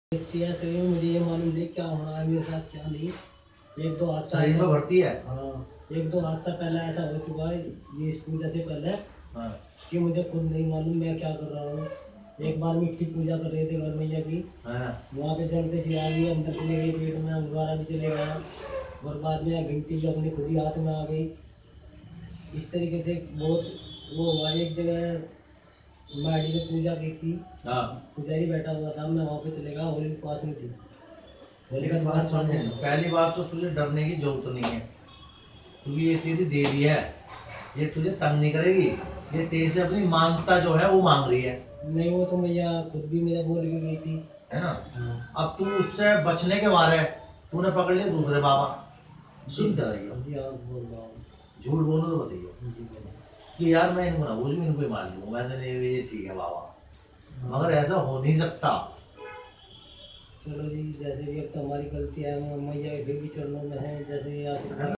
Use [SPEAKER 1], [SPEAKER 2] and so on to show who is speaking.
[SPEAKER 1] ऐसे ही मुझे ये मालूम नहीं क्या होना है मेरे साथ क्या नहीं। एक दो हादसा
[SPEAKER 2] शरीर में भर्ती है।
[SPEAKER 1] हाँ, एक दो हादसा पहले ऐसा हो चुका है ये इस पूजा से पहले।
[SPEAKER 2] हाँ।
[SPEAKER 1] कि मुझे खुद नहीं मालूम मैं क्या कर रहा हूँ। एक बार मिट्टी पूजा कर रहे थे घर मैया की।
[SPEAKER 2] हाँ।
[SPEAKER 1] वहाँ पे जलते से आ गई अंदर चले गई पेट में दोबारा भी चले गया और बाद में घंटी भी अपनी खुद ही हाथ में आ गई। इस तरीके से बहुत वो हुआ। एक जगह माड़ी में पूजा की थी।
[SPEAKER 2] हाँ।
[SPEAKER 1] पुजारी बैठा हुआ था मैं वहाँ पे चले गया होली के पास में थी। होली का
[SPEAKER 2] मेरी बात
[SPEAKER 1] पास
[SPEAKER 2] सुन, पहली बात तो तुझे डरने की जरूरत नहीं है क्योंकि ये तेरी देवी है, ये तुझे तंग नहीं करेगी। ये तेरे से अपनी मांगता जो है वो मांग रही है।
[SPEAKER 1] नहीं वो तो मैया खुद भी मेरा बोल के गई थी,
[SPEAKER 2] है ना। अब तू उससे बचने के बारे तूने पकड़ लिया दूसरे बाबा। सुन कर रही हो
[SPEAKER 1] जी हाँ बोल रहा हूँ।
[SPEAKER 2] झूठ बोलो तो बताइए कि यार मैं इनको ना बुझ भी इनको ही मार लूँ, वैसे नहीं ये ठीक है बाबा, मगर ऐसा हो नहीं सकता।
[SPEAKER 1] चलो जी जैसे भी अब तो हमारी गलती है मैया के फिर भी चरणों में है जैसे ये आशीर्वाद